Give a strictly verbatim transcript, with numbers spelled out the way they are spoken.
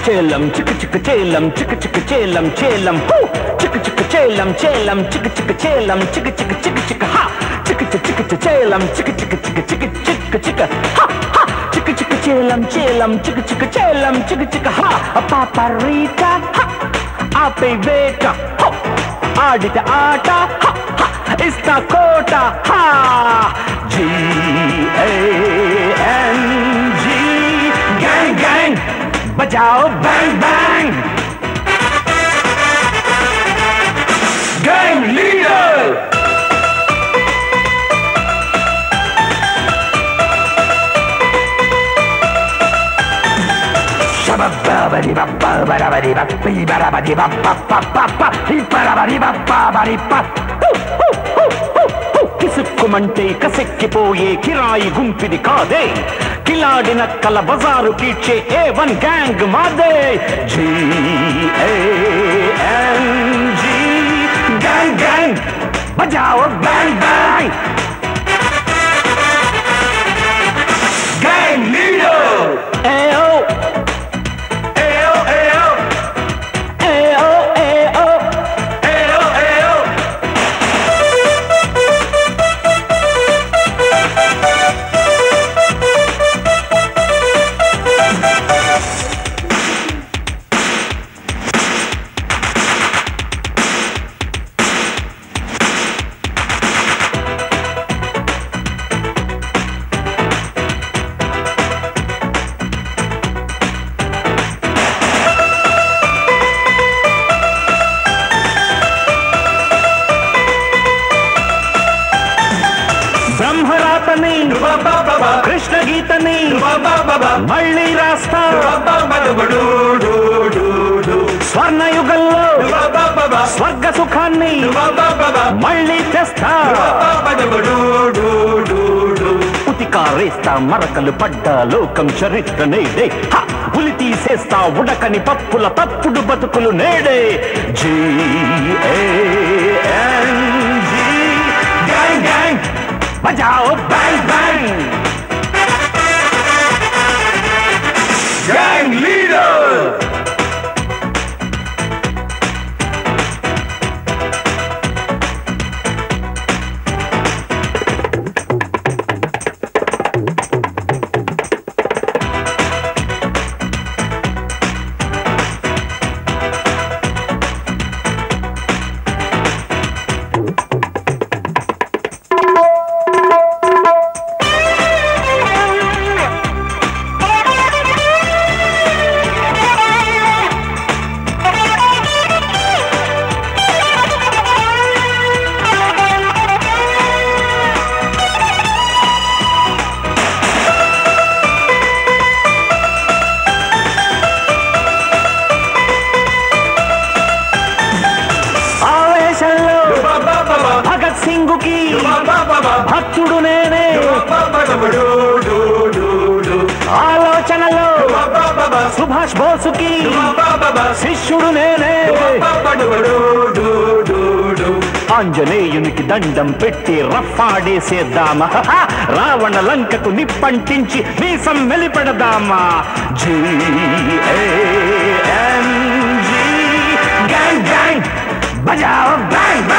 చేలం చిక్ చిక్ చేలం చిక్ చిక్ చేలం చేలం చిక్ చిక్ చేలం చేలం చిక్ చిక్ చేలం చిక్ చిక్ చిక్ చిక్ హా చిక్ చిక్ చిక్ చేలం చిక్ చిక్ చిక్ చిక్ చిక్ చిక్ హా హా చిక్ చిక్ చేలం చేలం చిక్ చిక్ చేలం చిక్ చిక్ హా పాపరీకా హా ఆపే వేట ఆడితే ఆట ఇస్తా కోట హా G A N G gang gang बजाओ बैंग बैंग गैंग लीडर शबब्बाबरी बब्बा बराबरी बब्बी बराबरी बब्बा पप्पा पप्पा ही बराबरी बब्बा बरी पप्पा కిసుక్కుమంటే కసెక్కిపోయే కిరాయి గుంపిది కాదే కిలాడి నక్కల బజారు కీడ్చే ఏ వన్ గ్యాంగ్ మాదే G A N G gang gang బజాओ बैंग बैंग गैंग लीडर एओ एओ एओ एओ एओ एओ एओ బ్రహ్మరాతని కృష్ణ గీతని మళ్ళీ రాస్తా స్వర్ణయుగంలో స్వర్గ సుఖాన్ని మళ్ళీ తెస్తా ఉతికారేస్తా మరకలు పడ్డా లోకం చరిత్ర నేడే ఉలి తీసేస్తా ఉడకని పప్పుల తప్పుడు బతుకులు నేడే G A N G gang gang बजाओ bang bang gang leader Bhagat Singh కి భక్తుడు నేనే ఆలోచనలో సుభాష్ బోసుకి శిష్యుడు నేనే ఆంజనేయునికి దండం పెట్టి రఫాడేసేద్దామా రావణ లంకకు నిప్పంటించి మీసం మెలిపెడదామా G A N G gang gang బజాओ बैंग बैंग